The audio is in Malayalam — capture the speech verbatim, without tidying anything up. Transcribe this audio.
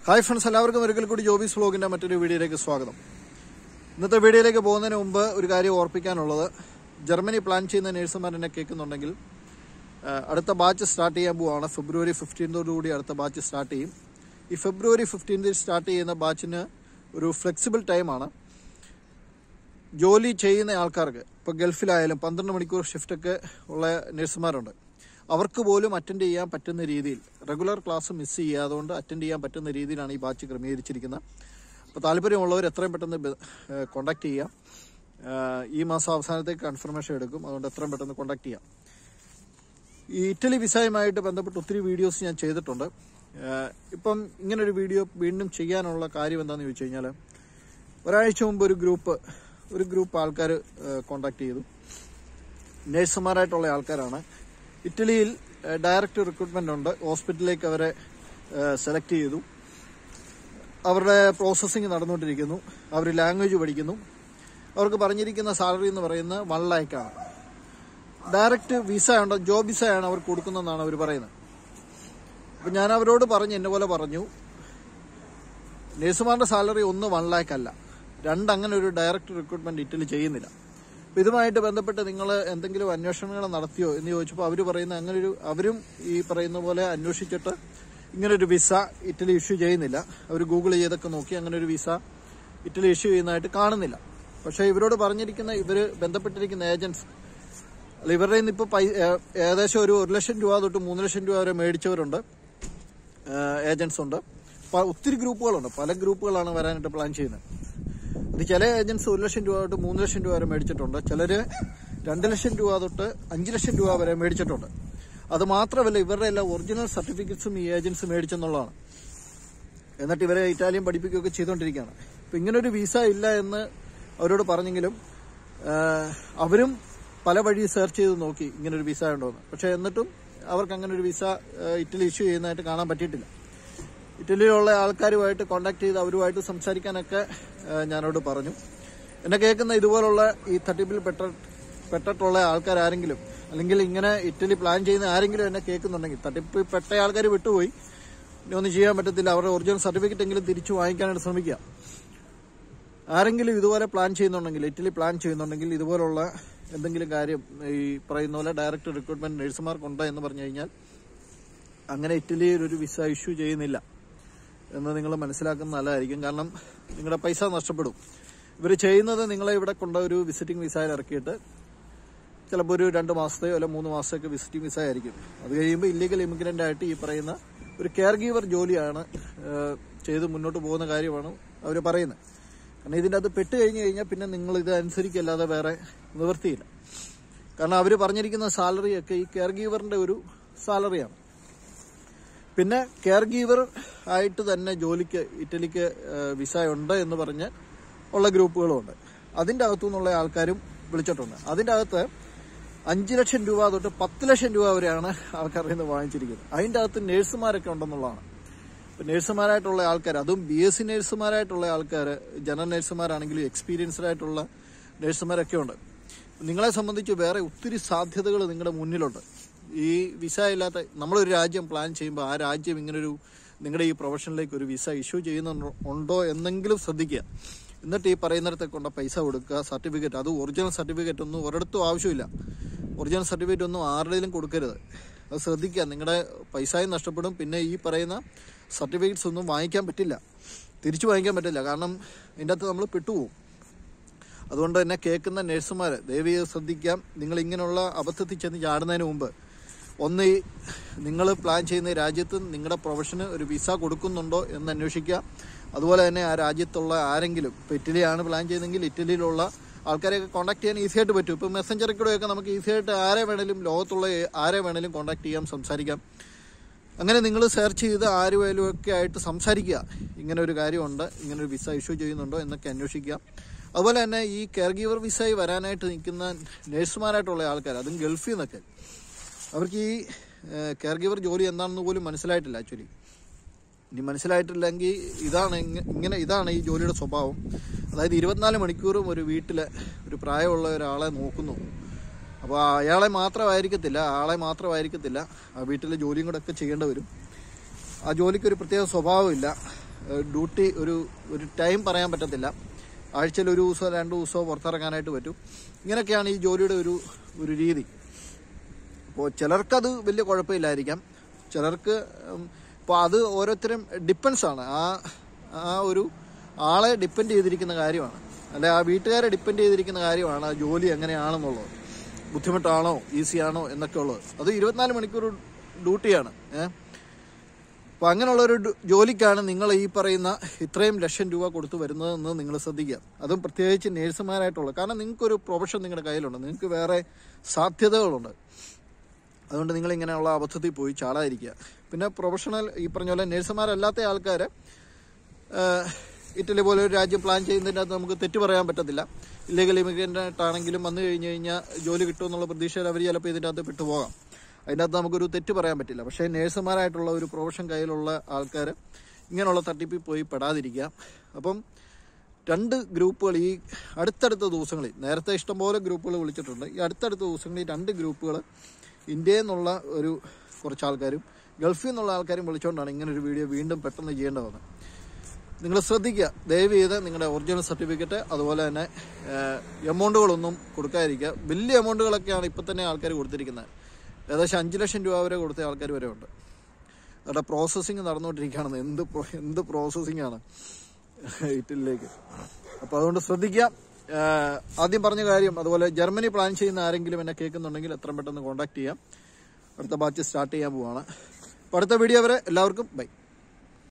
ഹായ് ഫ്രണ്ട്സ്, എല്ലാവർക്കും ഒരിക്കൽ കൂടി ജോബീസ് വ്ലോഗിന്റെ മറ്റൊരു വീഡിയോയിലേക്ക് സ്വാഗതം. ഇന്നത്തെ വീഡിയോയിലേക്ക് പോകുന്നതിന് മുമ്പ് ഒരു കാര്യം ഓർപ്പിക്കാനുള്ളത്, ജർമ്മനി പ്ലാൻ ചെയ്യുന്ന നേഴ്സുമാർ എന്നെ കേൾക്കുന്നുണ്ടെങ്കിൽ അടുത്ത ബാച്ച് സ്റ്റാർട്ട് ചെയ്യാൻ പോവുകയാണ്. ഫെബ്രുവരി ഫിഫ്റ്റീൻതോടുകൂടി അടുത്ത ബാച്ച് സ്റ്റാർട്ട് ചെയ്യും. ഈ ഫെബ്രുവരി ഫിഫ്റ്റീൻതിൽ സ്റ്റാർട്ട് ചെയ്യുന്ന ബാച്ചിന് ഒരു ഫ്ലെക്സിബിൾ ടൈമാണ്. ജോലി ചെയ്യുന്ന ആൾക്കാർക്ക്, ഇപ്പോൾ ഗൾഫിലായാലും പന്ത്രണ്ട് മണിക്കൂർ ഷിഫ്റ്റൊക്കെ ഉള്ള നേഴ്സുമാരുണ്ട്, അവർക്ക് പോലും അറ്റൻഡ് ചെയ്യാൻ പറ്റുന്ന രീതിയിൽ റെഗുലർ ക്ലാസ് മിസ് ചെയ്യാതുകൊണ്ട് അറ്റൻഡ് ചെയ്യാൻ പറ്റുന്ന രീതിയിലാണ് ഈ ബാച്ച് ക്രമീകരിച്ചിരിക്കുന്നത്. അപ്പോൾ താല്പര്യമുള്ളവർ എത്രയും പെട്ടെന്ന് കോൺടാക്ട് ചെയ്യാം. ഈ മാസം അവസാനത്തേക്ക് കൺഫർമേഷൻ എടുക്കും, അതുകൊണ്ട് എത്രയും പെട്ടെന്ന് കോൺടാക്ട് ചെയ്യാം. ഈ ഇറ്റലി വിസയുമായിട്ട് ബന്ധപ്പെട്ട് ഒത്തിരി വീഡിയോസ് ഞാൻ ചെയ്തിട്ടുണ്ട്. ഇപ്പം ഇങ്ങനൊരു വീഡിയോ വീണ്ടും ചെയ്യാനുള്ള കാര്യം എന്താണെന്ന് ചോദിച്ചു കഴിഞ്ഞാൽ, ഒരാഴ്ച മുമ്പ് ഒരു ഗ്രൂപ്പ് ഒരു ഗ്രൂപ്പ് ആൾക്കാർ കോൺടാക്ട് ചെയ്തു. നേഴ്സുമാരായിട്ടുള്ള ആൾക്കാരാണ്. ഇറ്റലിയിൽ ഡയറക്റ്റ് റിക്രൂട്ട്മെന്റ് ഉണ്ട്. ഹോസ്പിറ്റലിലേക്ക് അവരെ സെലക്ട് ചെയ്തു. അവരുടെ പ്രോസസ്സിങ് നടന്നുകൊണ്ടിരിക്കുന്നു. അവർ ലാംഗ്വേജ് പഠിക്കുന്നു. അവർക്ക് പറഞ്ഞിരിക്കുന്ന സാലറി എന്ന് പറയുന്നത് വൺ ലാക്കാണ്. ഡയറക്റ്റ് വിസ ഉണ്ട്, ജോബ് വിസയാണ് അവർ കൊടുക്കുന്നതെന്നാണ് അവർ പറയുന്നത്. അപ്പം ഞാൻ അവരോട് പറഞ്ഞു, എന്നെ പോലെ പറഞ്ഞു, നേഴ്സുമാരുടെ സാലറി ഒന്ന് വൺ ലാക്ക് അല്ല, രണ്ട് അങ്ങനെ ഒരു ഡയറക്റ്റ് റിക്രൂട്ട്മെന്റ് ഇറ്റലി ചെയ്യുന്നില്ല. അപ്പം ഇതുമായിട്ട് ബന്ധപ്പെട്ട് നിങ്ങൾ എന്തെങ്കിലും അന്വേഷണങ്ങൾ നടത്തിയോ എന്ന് ചോദിച്ചപ്പോൾ അവർ പറയുന്ന അങ്ങനെ ഒരു അവരും ഈ പറയുന്ന പോലെ അന്വേഷിച്ചിട്ട് ഇങ്ങനൊരു വിസ ഇറ്റലി ഇഷ്യൂ ചെയ്യുന്നില്ല. അവർ ഗൂഗിൾ ചെയ്തൊക്കെ നോക്കി അങ്ങനെ ഒരു വിസ ഇറ്റലി ഇഷ്യൂ ചെയ്യുന്നതായിട്ട് കാണുന്നില്ല. പക്ഷേ ഇവരോട് പറഞ്ഞിരിക്കുന്ന ഇവർ ബന്ധപ്പെട്ടിരിക്കുന്ന ഏജൻസ് അല്ല, ഇവരുടെ നിന്ന് ഇപ്പോൾ പൈ ഏകദേശം ഒരു ഒരു ലക്ഷം രൂപ തൊട്ട് മൂന്ന് ലക്ഷം രൂപ വരെ മേടിച്ചവരുണ്ട്, ഏജൻസ് ഉണ്ട്. ഒത്തിരി ഗ്രൂപ്പുകളുണ്ട്, പല ഗ്രൂപ്പുകളാണ് വരാനായിട്ട് പ്ലാൻ ചെയ്യുന്നത്. അത് ചില ഏജൻസ് ഒരു ലക്ഷം രൂപ തൊട്ട് മൂന്ന് ലക്ഷം രൂപ വരെ മേടിച്ചിട്ടുണ്ട്. ചിലര് രണ്ട് ലക്ഷം രൂപ തൊട്ട് അഞ്ച് ലക്ഷം രൂപ വരെ മേടിച്ചിട്ടുണ്ട്. അത് മാത്രമല്ല, ഇവരുടെ എല്ലാ ഒറിജിനൽ സർട്ടിഫിക്കറ്റ്സും ഈ ഏജൻസ് മേടിച്ചെന്നുള്ളതാണ്. എന്നിട്ട് ഇവരെ ഇറ്റാലിയൻ പഠിപ്പിക്കുകയൊക്കെ ചെയ്തുകൊണ്ടിരിക്കുകയാണ്. അപ്പം ഇങ്ങനൊരു വിസ ഇല്ല എന്ന് അവരോട് പറഞ്ഞെങ്കിലും അവരും പല വഴി സെർച്ച് ചെയ്ത് നോക്കി ഇങ്ങനൊരു വിസ ഉണ്ടോയെന്ന്. പക്ഷെ എന്നിട്ടും അവർക്ക് അങ്ങനെ ഒരു വിസ ഇറ്റലി ഇഷ്യൂ ചെയ്യുന്നതായിട്ട് കാണാൻ പറ്റിയിട്ടില്ല. ഇറ്റലിയിലുള്ള ആൾക്കാരുമായിട്ട് കോൺടാക്ട് ചെയ്ത് അവരുമായിട്ട് സംസാരിക്കാനൊക്കെ ഞാനോട് പറഞ്ഞു. എന്നെ കേൾക്കുന്ന ഇതുപോലുള്ള ഈ തട്ടിപ്പിൽ പെട്ട പെട്ടിട്ടുള്ള ആൾക്കാരാരെങ്കിലും, അല്ലെങ്കിൽ ഇങ്ങനെ ഇറ്റലി പ്ലാൻ ചെയ്യുന്ന ആരെങ്കിലും എന്നെ കേൾക്കുന്നുണ്ടെങ്കിൽ, തട്ടിപ്പിൽ പെട്ട ആൾക്കാർ വിട്ടുപോയി, ഇനി ഒന്നും ചെയ്യാൻ പറ്റത്തില്ല, അവരുടെ ഒറിജിനൽ സർട്ടിഫിക്കറ്റ് എങ്കിലും തിരിച്ചു വാങ്ങിക്കാനായിട്ട് ശ്രമിക്കുക. ആരെങ്കിലും ഇതുപോലെ പ്ലാൻ ചെയ്യുന്നുണ്ടെങ്കിൽ, ഇറ്റലി പ്ലാൻ ചെയ്യുന്നുണ്ടെങ്കിൽ, ഇതുപോലുള്ള എന്തെങ്കിലും കാര്യം ഈ പറയുന്ന പോലെ ഡയറക്റ്റ് റിക്രൂട്ട്മെന്റ് നഴ്സുമാർക്കുണ്ട് എന്ന് പറഞ്ഞു കഴിഞ്ഞാൽ, അങ്ങനെ ഇറ്റലിയിൽ ഒരു വിസ ഇഷ്യൂ ചെയ്യുന്നില്ല എന്ന് നിങ്ങൾ മനസ്സിലാക്കുന്ന നല്ലതായിരിക്കും. കാരണം നിങ്ങളുടെ പൈസ നഷ്ടപ്പെടും. ഇവർ ചെയ്യുന്നത് നിങ്ങളെ ഇവിടെ കൊണ്ട് ഒരു വിസിറ്റിംഗ് വിസയിൽ ഇറക്കിയിട്ട് ചിലപ്പോൾ ഒരു രണ്ട് മാസത്തെയോ അല്ല മൂന്ന് മാസത്തെയൊക്കെ വിസിറ്റിംഗ് വിസ ആയിരിക്കും. അത് കഴിയുമ്പോൾ ഇല്ലീഗൽ ഇമിഗ്രൻ്റ് ആയിട്ട് ഈ പറയുന്ന ഒരു കെയർ ഗീവർ ജോലിയാണ് ചെയ്ത് മുന്നോട്ട് പോകുന്ന കാര്യമാണ് അവർ പറയുന്നത്. കാരണം ഇതിൻ്റെ അത് പെട്ട് കഴിഞ്ഞ് കഴിഞ്ഞാൽ പിന്നെ നിങ്ങൾ ഇത് അനുസരിക്കല്ലാതെ വേറെ നിവൃത്തിയില്ല. കാരണം അവർ പറഞ്ഞിരിക്കുന്ന സാലറിയൊക്കെ ഈ കെയർ ഗീവറിൻ്റെ ഒരു സാലറിയാണ്. പിന്നെ കെയർ ഗീവർ ആയിട്ട് തന്നെ ജോലിക്ക് ഇറ്റലിക്ക് വിസ ഉണ്ട് എന്ന് പറഞ്ഞ് ഉള്ള ഗ്രൂപ്പുകളുമുണ്ട്. അതിൻ്റെ അകത്തു നിന്നുള്ള ആൾക്കാരും വിളിച്ചിട്ടുണ്ട്. അതിൻ്റെ അകത്ത് അഞ്ച് ലക്ഷം രൂപ തൊട്ട് പത്ത് ലക്ഷം രൂപ വരെയാണ് ആൾക്കാരിൽ നിന്ന് വാങ്ങിച്ചിരിക്കുന്നത്. അതിൻ്റെ അകത്ത് നേഴ്സുമാരൊക്കെ ഉണ്ടെന്നുള്ളതാണ്. ഇപ്പം നേഴ്സുമാരായിട്ടുള്ള ആൾക്കാർ, അതും ബി എസ് സി നേഴ്സുമാരായിട്ടുള്ള ആൾക്കാർ, ജനറൽ നേഴ്സുമാരാണെങ്കിലും എക്സ്പീരിയൻസ്ഡ് ആയിട്ടുള്ള നേഴ്സുമാരൊക്കെ ഉണ്ട്. നിങ്ങളെ സംബന്ധിച്ച് വേറെ ഒത്തിരി സാധ്യതകൾ നിങ്ങളുടെ മുന്നിലുണ്ട്. ഈ വിസ ഇല്ലാത്ത നമ്മളൊരു രാജ്യം പ്ലാൻ ചെയ്യുമ്പോൾ ആ രാജ്യം ഇങ്ങനൊരു നിങ്ങളുടെ ഈ പ്രൊഫഷനിലേക്ക് ഒരു വിസ ഇഷ്യൂ ചെയ്യുന്നുണ്ടോ എന്നെങ്കിലും ശ്രദ്ധിക്കുക. എന്നിട്ട് ഈ പറയുന്നിടത്തൊക്കെ കൊണ്ട് പൈസ കൊടുക്കുക. സർട്ടിഫിക്കറ്റ്, അത് ഒറിജിനൽ സർട്ടിഫിക്കറ്റ് ഒന്നും ഒരിടത്തും ആവശ്യമില്ല. ഒറിജിനൽ സർട്ടിഫിക്കറ്റ് ഒന്നും ആരുടെയും കൊടുക്കരുത്. അത് ശ്രദ്ധിക്കുക. നിങ്ങളുടെ പൈസയും നഷ്ടപ്പെടും. പിന്നെ ഈ പറയുന്ന സർട്ടിഫിക്കറ്റ്സ് ഒന്നും വാങ്ങിക്കാൻ പറ്റില്ല, തിരിച്ചു വാങ്ങിക്കാൻ പറ്റില്ല. കാരണം ഇതിൻ്റെ അകത്ത് നമ്മൾ പെട്ടുപോകും. അതുകൊണ്ട് തന്നെ കേൾക്കുന്ന നഴ്സുമാർ ദയവ് ചെയ്ത് ശ്രദ്ധിക്കാം. നിങ്ങൾ ഇങ്ങനെയുള്ള അബദ്ധത്തിൽ ചെന്ന് ചാടുന്നതിന് മുമ്പ് ഒന്ന് ഈ നിങ്ങൾ പ്ലാൻ ചെയ്യുന്ന രാജ്യത്ത് നിങ്ങളുടെ പ്രൊഫഷന് ഒരു വിസ കൊടുക്കുന്നുണ്ടോ എന്ന് അന്വേഷിക്കുക. അതുപോലെ തന്നെ ആ രാജ്യത്തുള്ള ആരെങ്കിലും, ഇപ്പോൾ ഇറ്റലിയാണ് പ്ലാൻ ചെയ്യുന്നതെങ്കിൽ ഇറ്റലിയിലുള്ള ആൾക്കാരെയൊക്കെ കോൺടാക്ട് ചെയ്യാൻ ഈസി ആയിട്ട് പറ്റും. ഇപ്പോൾ മെസ്സഞ്ചറിൽ കൂടെയൊക്കെ നമുക്ക് ഈസി ആയിട്ട് ആരെ വേണേലും, ലോകത്തുള്ള ആരെ വേണേലും കോൺടാക്ട് ചെയ്യാം, സംസാരിക്കാം. അങ്ങനെ നിങ്ങൾ സെർച്ച് ചെയ്ത് ആരുമായാലും ഒക്കെ ആയിട്ട് സംസാരിക്കുക. ഇങ്ങനെ ഒരു കാര്യമുണ്ട്, ഇങ്ങനെ ഒരു വിസ ഇഷ്യൂ ചെയ്യുന്നുണ്ടോ എന്നൊക്കെ അന്വേഷിക്കുക. അതുപോലെ തന്നെ ഈ കെയർ ഗീവർ വിസയിൽ വരാനായിട്ട് നിൽക്കുന്ന നേഴ്സുമാരായിട്ടുള്ള ആൾക്കാർ, അതും ഗൾഫിൽ നിന്നൊക്കെ, അവർക്ക് ഈ കെയർ ഗീവർ ജോലി എന്താണെന്ന് പോലും മനസ്സിലായിട്ടില്ല. ആക്ച്വലി ഇനി മനസ്സിലായിട്ടില്ലെങ്കിൽ ഇതാണ് ഇങ്ങനെ ഇതാണ് ഈ ജോലിയുടെ സ്വഭാവം. അതായത് ഇരുപത്തിനാല് മണിക്കൂറും ഒരു വീട്ടിൽ ഒരു പ്രായമുള്ള ഒരാളെ നോക്കുന്നു. അപ്പോൾ അയാളെ മാത്രമായിരിക്കത്തില്ല ആളെ മാത്രമായിരിക്കത്തില്ല ആ വീട്ടിലെ ജോലിയും കൂടെ ഒക്കെ ചെയ്യേണ്ടി വരും. ആ ജോലിക്കൊരു പ്രത്യേക സ്വഭാവമില്ല. ഡ്യൂട്ടി ഒരു ഒരു ടൈം പറയാൻ പറ്റത്തില്ല. ആഴ്ചയിൽ ഒരു ദിവസമോ രണ്ട് ദിവസമോ പുറത്തിറങ്ങാനായിട്ട് പറ്റും. ഇങ്ങനെയൊക്കെയാണ് ഈ ജോലിയുടെ ഒരു ഒരു രീതി. അപ്പോൾ ചിലർക്കത് വലിയ കുഴപ്പമില്ലായിരിക്കാം, ചിലർക്ക് ഇപ്പോൾ അത് ഓരോരുത്തരും ഡിപ്പെൻസാണ്. ആ ആ ഒരു ആളെ ഡിപ്പെൻഡ് ചെയ്തിരിക്കുന്ന കാര്യമാണ്, അല്ലെ ആ വീട്ടുകാരെ ഡിപ്പെൻഡ് ചെയ്തിരിക്കുന്ന കാര്യമാണ് ആ ജോലി എങ്ങനെയാണെന്നുള്ളത്. ബുദ്ധിമുട്ടാണോ ഈസിയാണോ എന്നൊക്കെ ഉള്ളത്. അത് ഇരുപത്തിനാല് മണിക്കൂർ ഡ്യൂട്ടിയാണ്. ഏഹ് അപ്പോൾ അങ്ങനെയുള്ളൊരു ജോലിക്കാണ് നിങ്ങൾ ഈ പറയുന്ന ഇത്രയും ലക്ഷം രൂപ കൊടുത്തു വരുന്നതെന്ന് നിങ്ങൾ ശ്രദ്ധിക്കുക. അതും പ്രത്യേകിച്ച് നേഴ്സുമാരായിട്ടുള്ളത്. കാരണം നിങ്ങൾക്കൊരു പ്രൊഫഷൻ നിങ്ങളുടെ കയ്യിലുണ്ട്, നിങ്ങൾക്ക് വേറെ സാധ്യതകളുണ്ട്. അതുകൊണ്ട് നിങ്ങളിങ്ങനെയുള്ള അബദ്ധത്തിൽ പോയി ചാടാതിരിക്കുക. പിന്നെ പ്രൊഫഷണൽ ഈ പറഞ്ഞ പോലെ നേഴ്സുമാരല്ലാത്ത ആൾക്കാർ ഇറ്റലി പോലെ ഒരു രാജ്യം പ്ലാൻ ചെയ്യുന്നതിൻ്റെ അകത്ത് നമുക്ക് തെറ്റ് പറയാൻ പറ്റത്തില്ല. ഇല്ലീഗൽ ഇമിഗ്രൻ്റായിട്ടാണെങ്കിലും വന്നു കഴിഞ്ഞ് കഴിഞ്ഞാൽ ജോലി കിട്ടുമെന്നുള്ള പ്രതീക്ഷയിൽ അവർ ചിലപ്പോൾ ഇതിൻ്റെ അകത്ത് പെട്ടുപോകാം. അതിൻ്റെ അകത്ത് നമുക്കൊരു തെറ്റ് പറയാൻ പറ്റില്ല. പക്ഷേ നേഴ്സുമാരായിട്ടുള്ള ഒരു പ്രൊഫഷൻ കയ്യിലുള്ള ആൾക്കാർ ഇങ്ങനെയുള്ള തട്ടിപ്പിൽ പോയി പെടാതിരിക്കുക. അപ്പം രണ്ട് ഗ്രൂപ്പുകൾ ഈ അടുത്തടുത്ത ദിവസങ്ങളിൽ, നേരത്തെ ഇഷ്ടംപോലെ ഗ്രൂപ്പുകൾ വിളിച്ചിട്ടുണ്ട്, ഈ അടുത്തടുത്ത ദിവസങ്ങളിൽ രണ്ട് ഗ്രൂപ്പുകൾ ഇന്ത്യയിൽ നിന്നുള്ള ഒരു കുറച്ച് ആൾക്കാരും ഗൾഫിൽ നിന്നുള്ള ആൾക്കാരും വിളിച്ചുകൊണ്ടാണ് ഇങ്ങനൊരു വീഡിയോ വീണ്ടും പെട്ടെന്ന് ചെയ്യേണ്ടി വന്നത്. നിങ്ങൾ ശ്രദ്ധിക്കുക, ദയവ് ചെയ്ത് നിങ്ങളുടെ ഒറിജിനൽ സർട്ടിഫിക്കറ്റ് അതുപോലെ തന്നെ എമൗണ്ടുകളൊന്നും കൊടുക്കാതിരിക്കുക. വലിയ എമൗണ്ടുകളൊക്കെയാണ് ഇപ്പം തന്നെ ആൾക്കാർ കൊടുത്തിരിക്കുന്നത്. ഏകദേശം അഞ്ച് ലക്ഷം രൂപ വരെ കൊടുത്ത ആൾക്കാർ വരെ ഉണ്ട്. അവരുടെ പ്രോസസ്സിങ് നടന്നുകൊണ്ടിരിക്കുകയാണ്. എന്ത് എന്ത് പ്രോസസ്സിങ്ങാണ് ഇറ്റലിയിലേക്ക്. അപ്പോൾ അതുകൊണ്ട് ശ്രദ്ധിക്കുക. ആദ്യം പറഞ്ഞ കാര്യം, അതുപോലെ ജർമ്മനി പ്ലാൻ ചെയ്യുന്ന ആരെങ്കിലും എന്നെ കേൾക്കുന്നുണ്ടെങ്കിൽ എത്രയും പെട്ടെന്ന് കോൺടാക്ട് ചെയ്യാം. അടുത്ത ബാച്ച് സ്റ്റാർട്ട് ചെയ്യാൻ പോവാണ്. അപ്പോൾ അടുത്ത വീഡിയോ വരെ എല്ലാവർക്കും ബൈ.